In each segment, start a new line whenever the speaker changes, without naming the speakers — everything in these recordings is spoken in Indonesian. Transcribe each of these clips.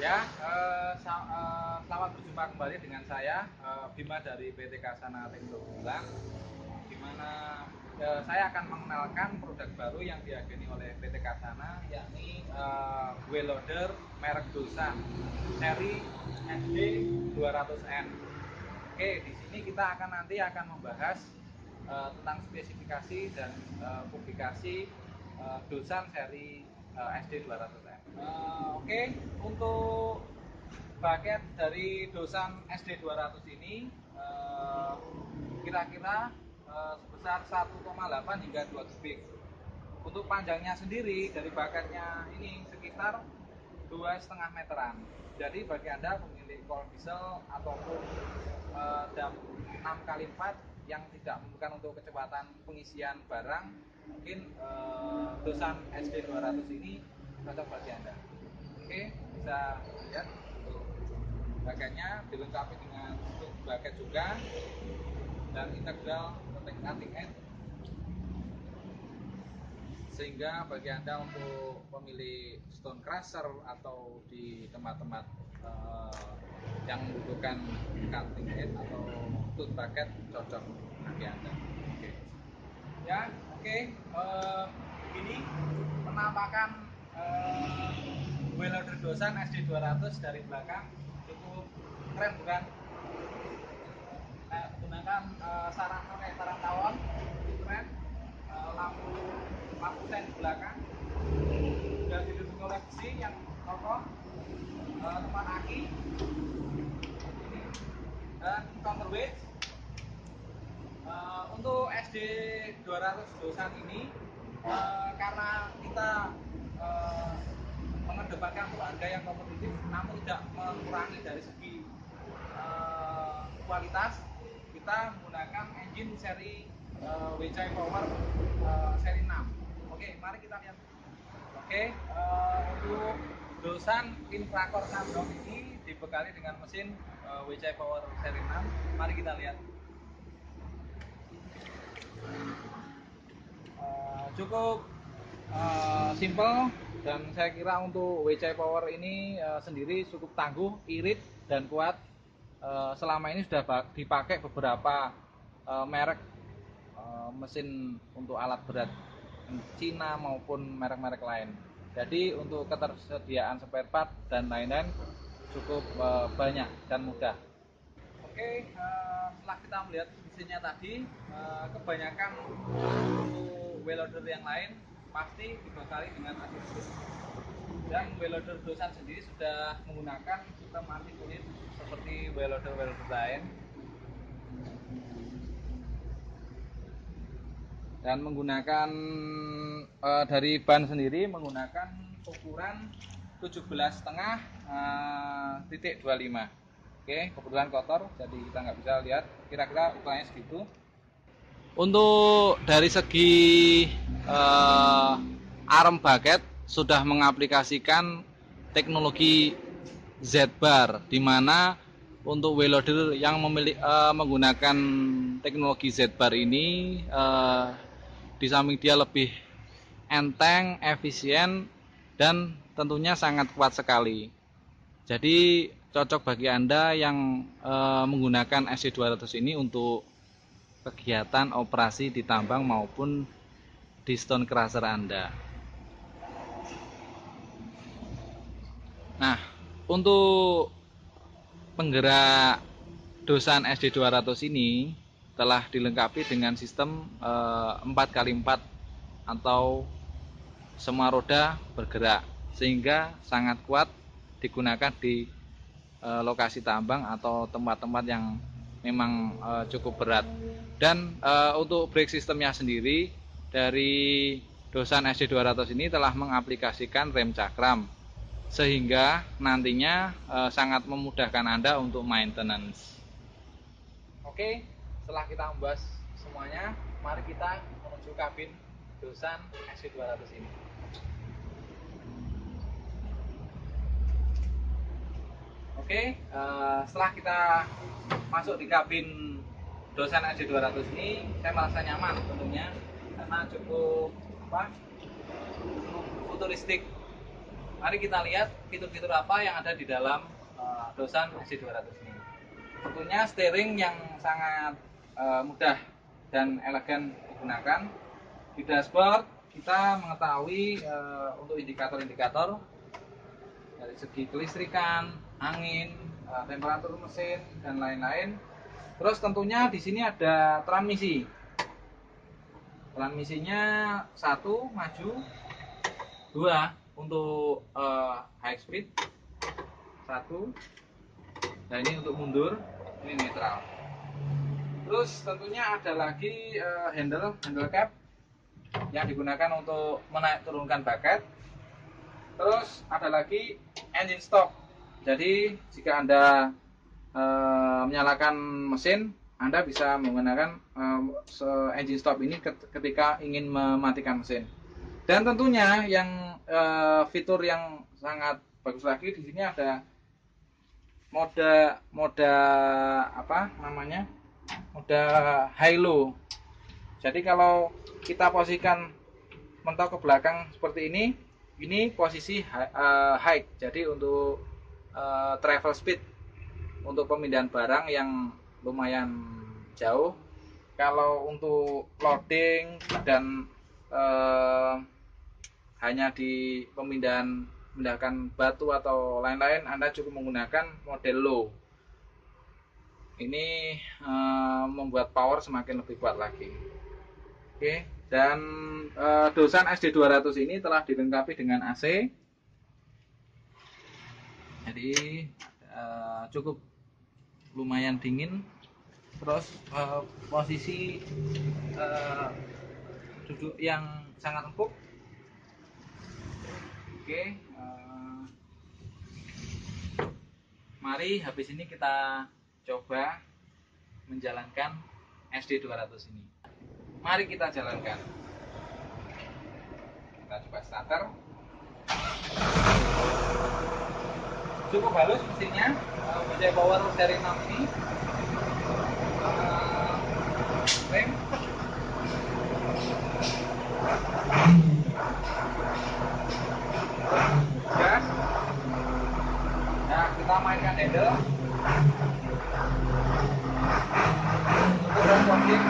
Ya, selamat berjumpa kembali dengan saya Bima dari PT Kasana Teknologi Gulang, di mana saya akan mengenalkan produk baru yang diageni oleh PT Kasana, yakni wheel loader merek Dosan seri SD 200N. Oke, di sini kita nanti akan membahas tentang spesifikasi dan publikasi Dosan seri SD 200N. Oke, untuk bucket dari Dosan SD 200 ini kira-kira sebesar 1,8 hingga 2 kubik. Untuk panjangnya sendiri dari bucketnya ini sekitar 2,5 meteran. Jadi bagi Anda pemilik kol diesel ataupun dam 6x4 yang tidak membutuhkan untuk kecepatan pengisian barang, mungkin Dosan SD 200 ini cocok bagi Anda. Oke, bisa lihat untuk bucketnya dilengkapi dengan stud bucket juga dan integral cutting edge, sehingga bagi Anda untuk pemilih stone crusher atau di tempat-tempat yang membutuhkan cutting edge atau stud bucket cocok bagi Anda. Oke. Ya, oke. Ini penampakan wheel loader Dosan SD 200 dari belakang cukup keren, bukan? Menggunakan sarang tawon, keren. Lampu sen di belakang sudah dilindungi oleh besi yang kokoh, tempat aki ini, dan counterweight. Untuk SD 200 Dosan ini karena kita mengedepankan harga yang kompetitif namun tidak mengurangi dari segi kualitas, kita menggunakan engine seri WC Power seri 6. Oke, mari kita lihat. Oke, untuk Dosan Infracore Sandong ini dibekali dengan mesin WC Power seri 6. Mari kita lihat. Cukup simple, dan saya kira untuk WC Power ini sendiri cukup tangguh, irit, dan kuat. Selama ini sudah dipakai beberapa merek mesin untuk alat berat Cina maupun merek-merek lain. Jadi untuk ketersediaan spare part dan lain-lain cukup banyak dan mudah. Oke, setelah kita melihat mesinnya tadi, kebanyakan untuk wheel loader yang lain pasti dibekali dengan assist. Dan wheel loader Dosan sendiri sudah menggunakan sistem anti-kulit seperti wheel loader lain, dan menggunakan dari ban sendiri menggunakan ukuran 17,5 Oke, kebetulan kotor jadi kita nggak bisa lihat, kira-kira ukurannya segitu. Untuk dari segi arm bucket sudah mengaplikasikan teknologi Z-bar, di mana untuk wheel loader yang menggunakan teknologi Z-bar ini di samping dia lebih enteng, efisien, dan tentunya sangat kuat sekali. Jadi cocok bagi Anda yang menggunakan SD200 ini untuk kegiatan operasi di tambang maupun di stone crusher Anda. Nah, untuk penggerak Dosan SD200 ini telah dilengkapi dengan sistem 4x4 atau semua roda bergerak, sehingga sangat kuat digunakan di lokasi tambang atau tempat-tempat yang memang cukup berat. Dan untuk brake sistemnya sendiri dari Dosan SD200 ini telah mengaplikasikan rem cakram, sehingga nantinya sangat memudahkan Anda untuk maintenance. Oke, setelah kita membahas semuanya, mari kita menuju kabin Dosan SD200 ini. Oke, setelah kita masuk di kabin Dosan SD200 ini, saya merasa nyaman tentunya karena cukup futuristik. Mari kita lihat fitur-fitur apa yang ada di dalam Dosan SD200 ini. Tentunya steering yang sangat mudah dan elegan digunakan. Di dashboard kita mengetahui untuk indikator-indikator dari segi kelistrikan, angin, temperatur mesin dan lain-lain. Terus tentunya di sini ada transmisi. Transmisinya 1 maju, 2 untuk high speed, 1. Nah ini untuk mundur, ini netral. Terus tentunya ada lagi handle cap yang digunakan untuk menaik turunkan baket. Terus ada lagi engine stop. Jadi jika Anda menyalakan mesin, Anda bisa menggunakan engine stop ini ketika ingin mematikan mesin. Dan tentunya yang fitur yang sangat bagus lagi di sini ada mode high low. Jadi kalau kita posisikan mentok ke belakang seperti ini posisi high. Jadi untuk travel speed, untuk pemindahan barang yang lumayan jauh. Kalau untuk loading dan hanya di memindahkan batu atau lain-lain, Anda cukup menggunakan model low. Ini membuat power semakin lebih kuat lagi. Oke, dan Dosan SD200 ini telah dilengkapi dengan AC. Jadi cukup lumayan dingin. Terus posisi duduk yang sangat empuk. Oke, mari habis ini kita coba menjalankan SD200 ini. Mari kita jalankan. Kita coba starter. Cukup halus mesinnya, WC Power seri 6 ini. Rem. Gas. Nah, kita mainkan handle. Untuk transporting.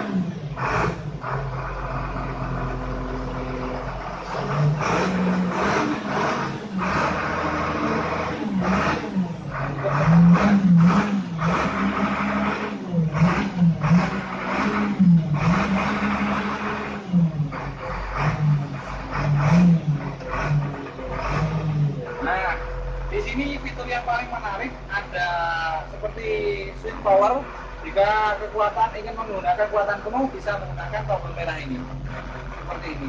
Nah, di sini fitur yang paling menarik ada seperti switch power. Jika kekuatan ingin menggunakan kekuatan penuh, bisa menggunakan tombol merah ini. Seperti ini.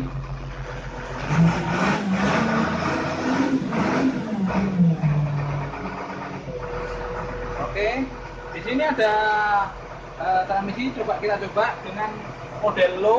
Oke, di sini ada transmisi. Kita coba dengan model low.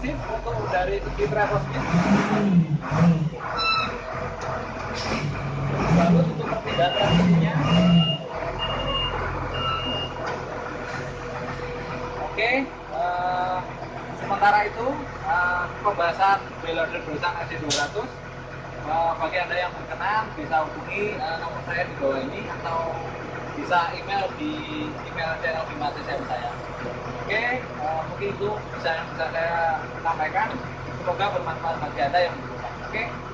responsif untuk dari segi travel speed. Bagus untuk perpindahan transmisinya. Oke, sementara itu pembahasan Veloster Bersang SC200. Bagi Anda yang berkenan bisa hubungi nomor saya di bawah ini atau bisa email di email channel Bima CCM saya. Oke, mungkin itu yang bisa saya sampaikan. Semoga bermanfaat bagi Anda yang membutuhkan. Oke.